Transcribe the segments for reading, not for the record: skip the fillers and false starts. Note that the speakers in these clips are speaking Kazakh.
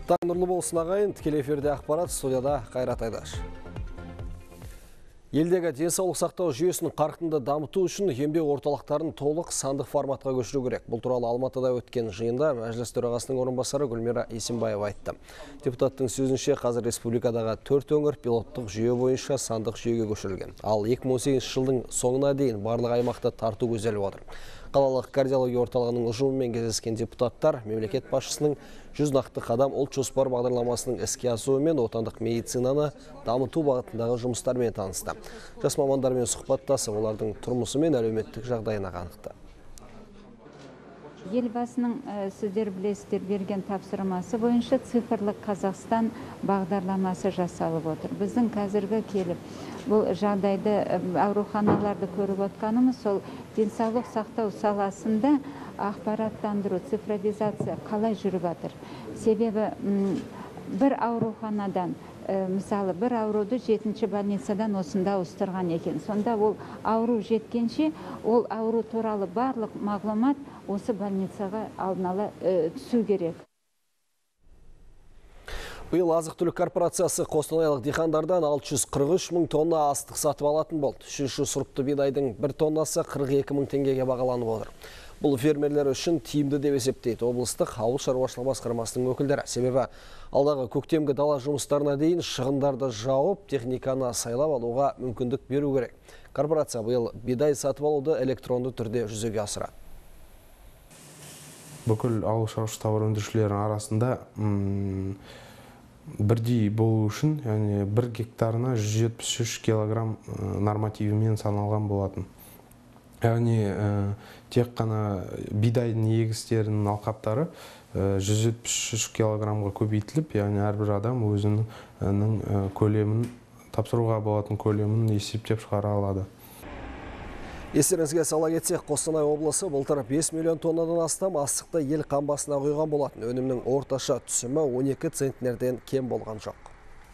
Таң нұрлы болсын ағайын, тікелей эфирде ақпарат, студияда Қайрат Айдаш. Елдегі денсаулық сақтау жүйесін қарқынды дамыту үшін емдеу орталықтарын толық сандық форматқа көшіру керек. Бұл туралы Алматыда өткен жиында мәжіліс төрағасының орынбасары Гүлмира Есенбаева айтты. Депутаттың сөзінше, қазір республикадағы 4 өңір пилоттық жүйе бойынша сандық жүйеге көшірілген. Ал 2018 жылдың соңына дейін барлық аймақты тарту көзделіп отыр. Қалалық кардиология орталығының ұжымымен кездескен депутаттар мемлекет басшысының 100 нақты қадам ұлт жоспар бағдарламасының іске асуы мен отандық медицинаны дамыту бағытындағы жұмыстармен танысты. Жас мамандармен сұхбаттасып, олардың тұрмысы мен әлеуметтік жағдайына қанықты. Елбасының сіздер білесіздер берген тапсырмасы бойынша цифрлық Қазақстан бағдарламасы жасалып отыр. Біздің қазіргі келіп бұл жағдайды ауруханаларды көріп отқанымыз сол денсаулық сақтау саласында ақпараттандыру, цифровизация қалай жүріп жатыр. Себебі бір ауруханадан мысалы бір ауруды 7-ші больницадан осында ауыстырған екен. Сонда ол ауру жеткенше, ол ауру туралы барлық мағлұмат осы больницаға алдын ала түсу керек. Биыл азық-түлік корпорациясы қостанайлық диқандардан 643 мың тонна астық сатып алатын болды. 3-ші сұрыпты бидайдың 1 тоннасы 42 мың теңгеге бағаланып отыр. Бұл фермерлер үшін тиімді деп есептейді облыстық ауыл шаруашылығы басқармасының өкілдері. Себебі алдағы көктемгі дала жұмыстарына дейін шығындарды жауып, техниканы сайлап алуға мүмкіндік беру керек. Корпорация биыл бидай сатып алуды электронды түрде жүзеге асырады. Бүкіл ауыл шаруашылық тауар өндірушілердің арасында бірдей болу үшін, яғни 1 гектарына 173 килограмм нормативімен саналған болатын. Яғни тек қана бидайдың егістерінің алқаптары 173 килограммға көбейтіліп, яғни әрбір адам өзінің көлемін, тапсыруға болатын көлемін есептеп шығара алады. Естеріңізге сала кетсек, Қостанай облысы былтыр 5 миллион тоннадан астам астықты ел қамбасына құйған болатын. Өнімнің орташа түсімі 12 центнерден кем болған жоқ.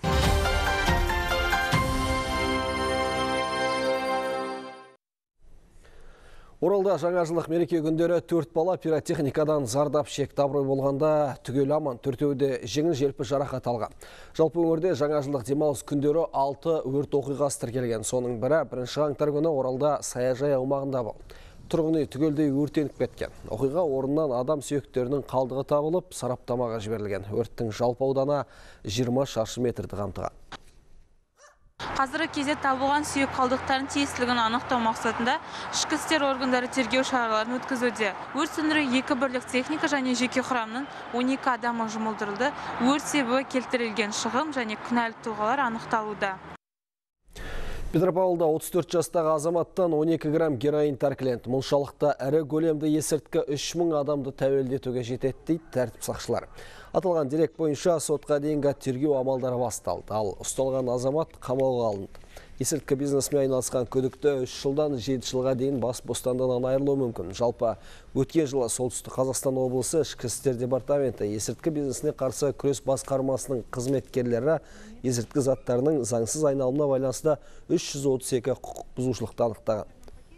Оралда жаңажылдық мереке күндері 4 бала пиротехникадан зардап шекті. Абырой болғанда түгел аман, 4-еуде жеңіл желпі жарақат алған. Жалпы өңірде жаңажылдық демалыс күндері 6 өрт оқиғасы тіркелген. Соның бірі 1 қаңтар күні Оралда саяжай аумағында болды. Тұрғын үй түгелдей өртеніп кеткен. Оқиға орнынан адам сүйектерінің қалдығы табылып, сараптамаға жіберілген. Өрттің жалпы ауданы 20 шаршы метрді қамтыған. Қазіргі кезде табылған сүйек қалдықтарын тиесілігін анықтау мақсатында ішкі істер органдары тергеу шараларын өткізуде. Өрт сөндіру 2 бірлік техника және жеке құрамның 12 адамы жұмылдырылды. Өрт себебі келтірілген шығын және күнәлі тұлғалар анықталуда. Петропавлда 34 жастағы азаматтан 12 грамм героин тәркіленді. Мұншалықта ірі көлемді есірткі 3000 адамды тәуелдетуге жетеді дейді тәртіп сақшылары. Аталған дерек бойынша сотқа дейінгі тергеу амалдары басталды. Ал ұсталған азамат қамауға алынды. Есірткі бизнесімен айналысқан күдікті 3 жылдан 7 жылға дейін бас бостандығынан айырылуы мүмкін. Жалпы өткен жылы Солтүстік Қазақстан облысы ішкі істер департаменті есірткі бизнесіне қарсы күрес басқармасының қызметкерлері есірткі заттарының заңсыз айналымына байланысты 332 құқық бұзушылықты анықтаған.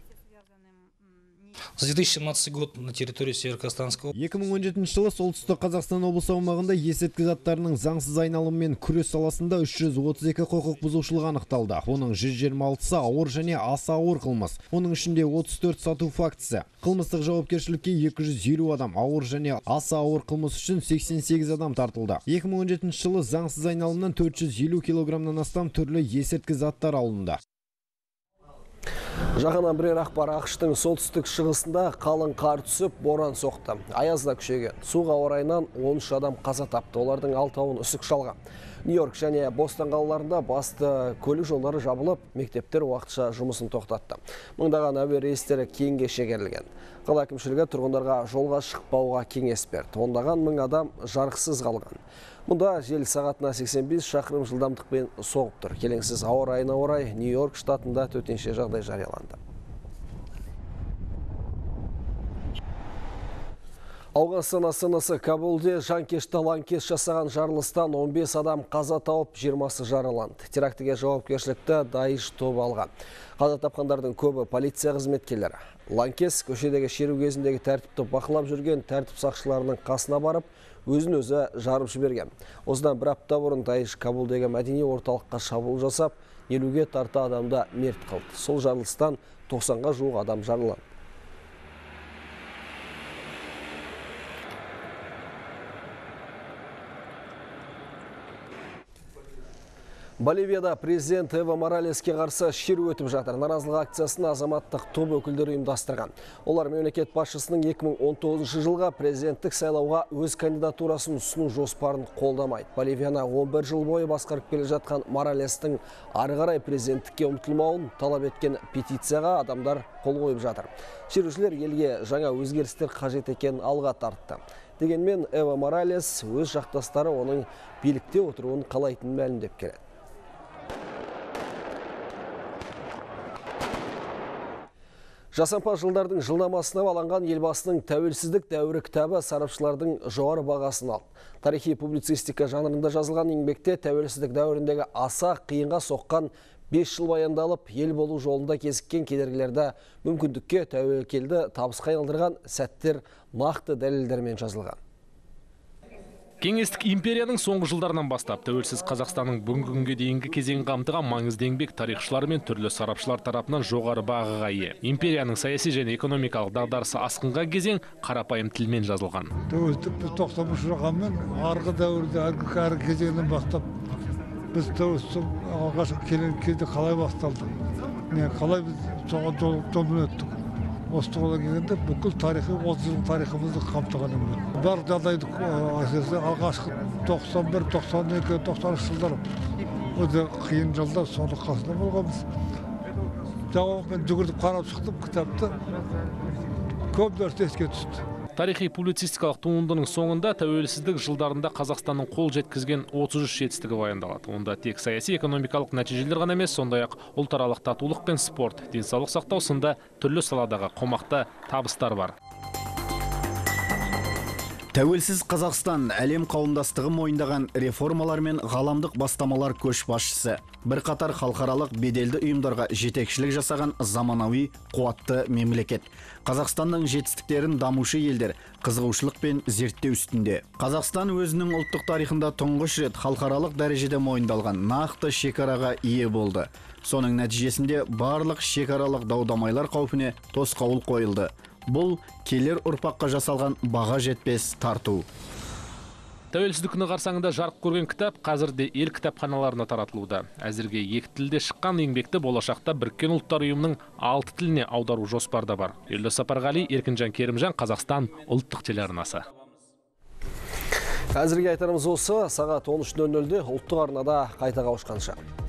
За 2017 год на территории Североказахстанского 2017 жылы Солтүстік Қазақстан облысы аумағында есірткі заттарының заңсыз айналымымен күрес саласында 332 құқық бұзушылық анықталды. Оның 126-сы ауыр және аса ауыр қылмыс. Оның ішінде 34 сату фактісі. Қылмыстық жауапкершілікке 250 адам, ауыр және аса ауыр қылмыс үшін 88 адам тартылды. 2017 жылы заңсыз айналымнан 450 килограммнан астам түрлі есірткі заттар алынды. Жағынан бірер ақпар ақштың солтүстік шығысында қалың қар түсіп, боран соқты. Аязда күшейген. Суға орайынан 13 адам қаза тапты. Олардың 6-ауын үсік шалған. Нью-Йорк және Бостон қалаларында басты көлік жолдары жабылып, мектептер уақытша жұмысын тоқтатты. Мыңдаған әуе рейстері кейінге шегерілген. Қала әкімшілігі тұрғындарға жолға шықпауға кеңес берді. Ондаған мың адам жарықсыз қалған. Мұнда жел сағатына 85 шақырым жылдамдықпен соғып тұр. Келеңсіз ауа райына орай Нью-Йорк штатында төтенше жағдай жарияланды. Ауғанстан астанасы Кабулде жанкешті лаңкес жасаған жарылыстан 15 адам қаза тауып, 20-сы жараланды. Терактіге жауапкершілікті Даиш тобы алған. Қаза тапқандардың көбі полиция қызметкерлері. Лаңкес көшедегі шеру кезіндегі тәртіпті бақылап жүрген тәртіп сақшыларының қасына барып, өзін өзі жарып жіберген. Осыдан бір апта бұрын Даиш Кабулдегі мәдени орталыққа шабуыл жасап, 50-ге тарта адамда мерт қылды. Сол жарылыстан 90-ға жуық адам жараланды. Боливияда президент Эво Моралеске қарсы шеру өтіп жатыр. Наразылық акциясын азаматтық топ өкілдері ұйымдастырған. Олар мемлекет басшысының 2019 жылға президенттік сайлауға өз кандидатурасын ұсыну жоспарын қолдамайды. Боливияны 11 жыл бойы басқарып келе жатқан Моралестің ары қарай президенттікке ұмтылмауын талап еткен петицияға адамдар қол қойып жатыр. Шерушілер елге жаңа өзгерістер қажет екенін алға тартты. Дегенмен Эво Моралес өз жақтастары оның билікте отыруын қалайтынын мәлімдеп келеді. Жасампаз жылдардың жылнамасына баланған елбасының тәуелсіздік дәуірі кітабы сарапшылардың жоғары бағасын алды. Тарихи публицистика жанрында жазылған еңбекте тәуелсіздік дәуіріндегі аса қиынға соққан 5 жыл баяндалып, ел болу жолында кезіккен кедергілерді мүмкіндікке, тәуекелді табысқа айналдырған сәттер нақты дәлелдермен жазылған. Кеңестік империяның соңғы жылдарынан бастап тәуелсіз Қазақстанның бүгінгі күнге дейінгі кезеңін қамтыған маңызды еңбек тарихшылар мен түрлі сарапшылар тарапынан жоғары бағаға ие. Империяның саяси және экономикалық дағдарысы асқынған кезең қарапайым тілмен жазылған. Тәуелсіздік біз 90 жылғанмен арғы дәуірде әргі кезеңнен бастап біз тәуелсіздік алғашқы келген кезде қалай басталды? Қалай біз соған жолмен өттік? Осы тұрғыдан келгенде бүкіл тарихи 30 жыл тарихымызды қамтыған еңбек. Бар жағдайды әсіресе алғашқы 91, 92, 93 жылдар өте қиын жылдар соны қасында болғанбыз. Мен жүгірдіп қарап шықтым кітапты. Көп нәрсе еске түсті. Тарихи публицистикалық туындының соңында тәуелсіздік жылдарында Қазақстанның қол жеткізген 33 жетістігі баяндалады. Онда тек саяси экономикалық нәтижелер ғана емес, сондай-ақ ұлтаралық татулық пен спорт, денсаулық сақтау сынды түрлі саладағы қомақты табыстар бар. Тәуелсіз Қазақстан әлем қауымдастығы мойындаған реформалар мен ғаламдық бастамалар көшбасшысы. Бірқатар халықаралық беделді ұйымдарға жетекшілік жасаған заманауи қуатты мемлекет. Қазақстанның жетістіктерін дамушы елдер қызығушылықпен зерттеу үстінде. Қазақстан өзінің ұлттық тарихында тұңғыш рет халықаралық дәрежеде мойындалған нақты шекараға ие болды. Соның нәтижесінде барлық шекаралық дау-дамайлар қаупіне тосқауыл қойылды. Бұл келер ұрпаққа жасалған баға жетпес тарту. Тәуелсіздік күні қарсаңында жарық көрген кітап қазірде ел кітапханаларына таратылуда. Әзірге 2 тілде шыққан еңбекті болашақта Біріккен ұлттар ұйымының 6 тіліне аудару жоспарда бар. Елдос Сапарғали, Еркінжан Керімжан, Қазақстан ұлттық телеарнасы. Әзірге айтарымыз осы, сағат 13:00-де ұлттық арнада қайта қауышқанша.